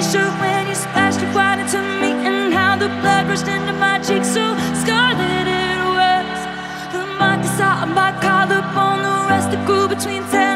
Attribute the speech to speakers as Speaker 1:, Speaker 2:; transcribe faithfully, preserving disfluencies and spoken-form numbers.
Speaker 1: picture when you splashed it right into me, and how the blood rushed into my cheeks, so scarlet it was. The mark inside of my collarbone, the rest that grew between ten